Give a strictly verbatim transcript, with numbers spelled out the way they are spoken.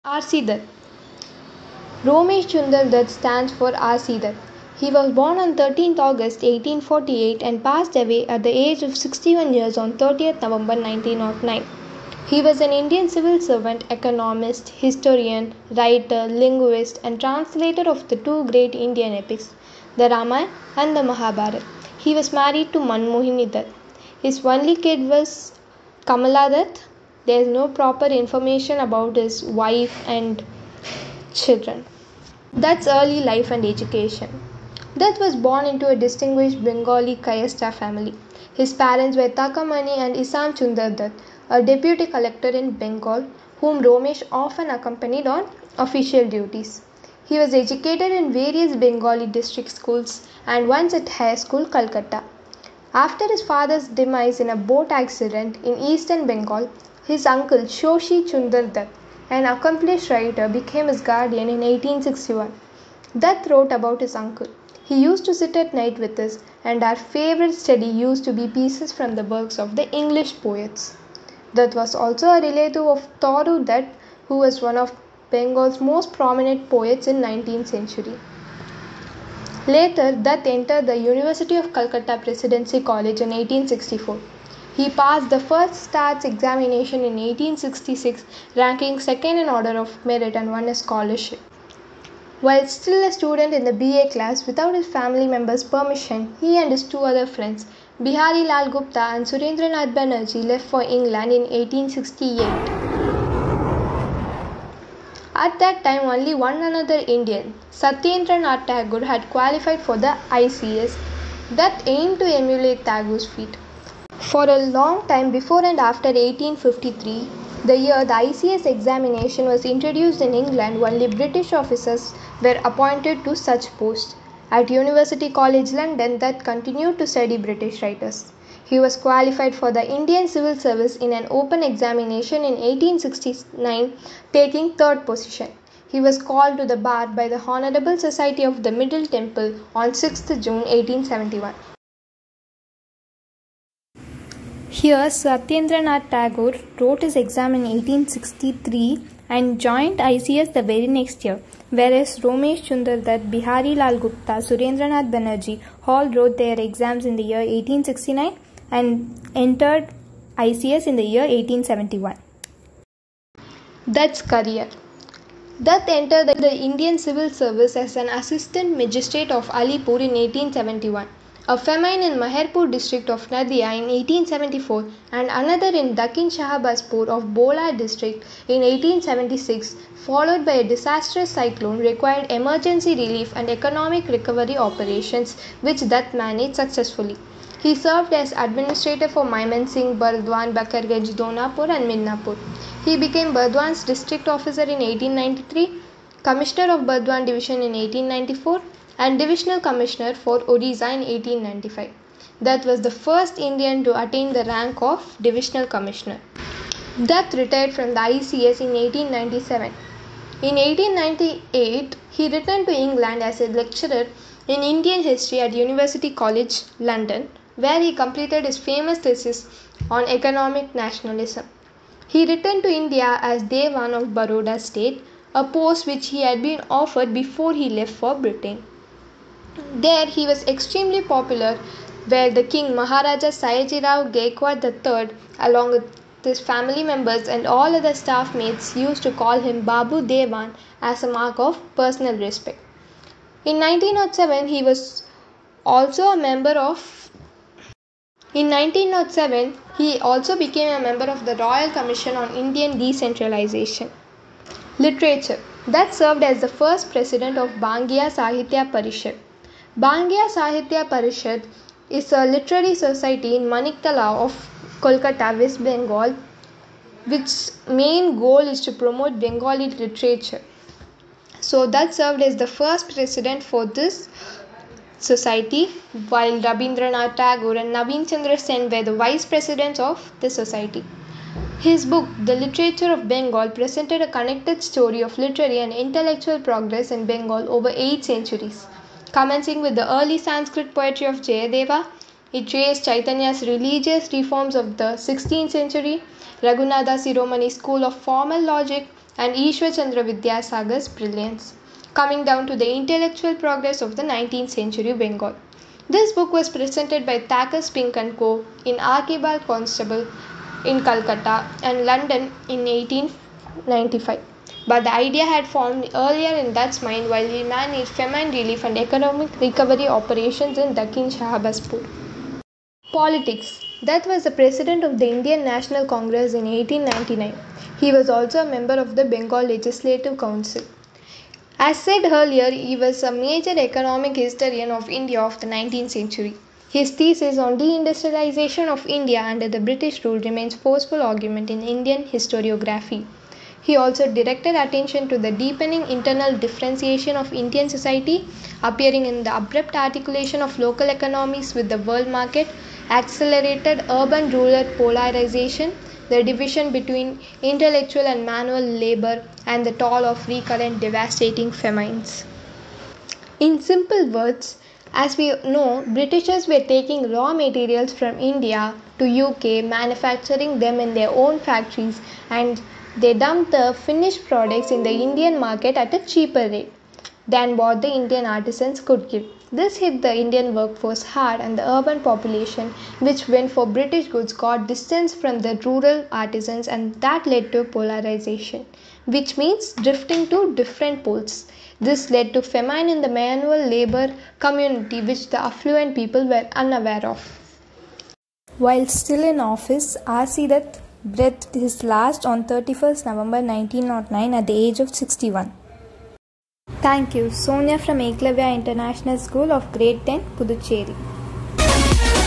R C Dutt. Romesh Chunder Dutt stands for R C Dutt. He was born on thirteenth August eighteen forty-eight and passed away at the age of sixty-one years on thirtieth November nineteen oh nine. He was an Indian civil servant, economist, historian, writer, linguist, and translator of the two great Indian epics, the Ramayana and the Mahabharata. He was married to Manmohini Dutt. His only kid was Kamala Dutt. There is no proper information about his wife and children. Dutt's early life and education. Dutt was born into a distinguished Bengali Kayasta family. His parents were Takamani and Isam Chunder Dutt, a deputy collector in Bengal, whom Romesh often accompanied on official duties. He was educated in various Bengali district schools and once at High School, Calcutta. After his father's demise in a boat accident in eastern Bengal, his uncle Shoshi Chunder Dutt, an accomplished writer, became his guardian in eighteen sixty-one. Dutt wrote about his uncle. He used to sit at night with us, and our favorite study used to be pieces from the works of the English poets. Dutt was also a relative of Toru Dutt, who was one of Bengal's most prominent poets in nineteenth century. Later, Dutt entered the University of Calcutta Presidency College in eighteen sixty-four. He passed the first STATS examination in eighteen sixty-six, ranking second in order of merit and won a scholarship. While still a student in the B A class, without his family members' permission, he and his two other friends, Bihari Lal Gupta and Surendranath Banerjee, left for England in eighteen sixty-eight. At that time, only one another Indian, Satyendranath Tagore, had qualified for the I C S. Dutt aimed to emulate Tagore's feat. For a long time before and after eighteen fifty-three, the year the I C S examination was introduced in England, only British officers were appointed to such posts. At University College London, Dutt continued to study British writers. He was qualified for the Indian Civil Service in an open examination in eighteen sixty-nine, taking third position. He was called to the bar by the Honourable Society of the Middle Temple on sixth June eighteen seventy-one. Here, Satyendranath Tagore wrote his exam in eighteen sixty-three and joined I C S the very next year, whereas Romesh Chunder Dutt, Bihari Lal Gupta, Surendranath Banerjee all wrote their exams in the year eighteen sixty-nine and entered I C S in the year eighteen seventy-one. Dutt's career. Dutt entered the Indian Civil Service as an assistant magistrate of Alipur in eighteen seventy-one, a famine in Meherpur district of Nadia in eighteen seventy-four, and another in Dakin Shahbazpur of Bola district in eighteen seventy-six, followed by a disastrous cyclone, required emergency relief and economic recovery operations, which Dutt managed successfully. He served as administrator for Maimansingh, Burdwan, Bakarganj, Donapur and Midnapur. He became Burdwan's district officer in eighteen ninety-three, commissioner of Burdwan division in eighteen ninety-four, and Divisional Commissioner for Odisha in eighteen ninety-five. Dutt was the first Indian to attain the rank of Divisional Commissioner. Dutt retired from the I C S in eighteen ninety-seven. In eighteen ninety-eight, he returned to England as a lecturer in Indian history at University College London, where he completed his famous thesis on economic nationalism. He returned to India as Dewan of Baroda state, a post which he had been offered before he left for Britain. There he was extremely popular, where the king Maharaja Sayajirao Gaikwad the third, along with his family members and all other staff mates, used to call him Babu Dewan as a mark of personal respect. In nineteen oh seven, he was also a member of In nineteen oh seven, he also became a member of the Royal Commission on Indian Decentralization. Literature. Dutt served as the first president of Bangia Sahitya Parishad. Bangia Sahitya Parishad is a literary society in Maniktala of Kolkata, West Bengal, which main goal is to promote Bengali literature. So Dutt served as the first president for this society, while Rabindranath Tagore and Naveen Chandra Sen were the vice presidents of the society. His book, The Literature of Bengal, presented a connected story of literary and intellectual progress in Bengal over eight centuries. Commencing with the early Sanskrit poetry of Jayadeva, it traced Chaitanya's religious reforms of the sixteenth century, Raghunatha Siromani's school of formal logic, and Ishwar Chandra Vidyasagar's brilliance, coming down to the intellectual progress of the nineteenth century Bengal. This book was presented by Thacker Spink and Co. in Archibald Constable in Calcutta and London in eighteen ninety-five. But the idea had formed earlier in Dutt's mind while he managed famine relief and economic recovery operations in Dakhin Shahbazpur. Politics. Dutt was the president of the Indian National Congress in eighteen ninety-nine. He was also a member of the Bengal Legislative Council. As said earlier, he was a major economic historian of India of the nineteenth century. His thesis on deindustrialization of India under the British rule remains forceful argument in Indian historiography. He also directed attention to the deepening internal differentiation of Indian society, appearing in the abrupt articulation of local economies with the world market, accelerated urban-rural polarization, the division between intellectual and manual labor, and the toll of recurrent devastating famines. In simple words, as we know, Britishers were taking raw materials from India to U K, manufacturing them in their own factories, and they dumped the finished products in the Indian market at a cheaper rate than what the Indian artisans could give. This hit the Indian workforce hard, and the urban population, which went for British goods, got distance from the rural artisans, and that led to polarization, which means drifting to different poles. This led to famine in the manual labor community, which the affluent people were unaware of. While still in office, R C Dutt breathed his last on thirty-first November nineteen oh nine at the age of sixty-one. Thank you. Sonia from Eklavya International School of Grade ten, Puducherry.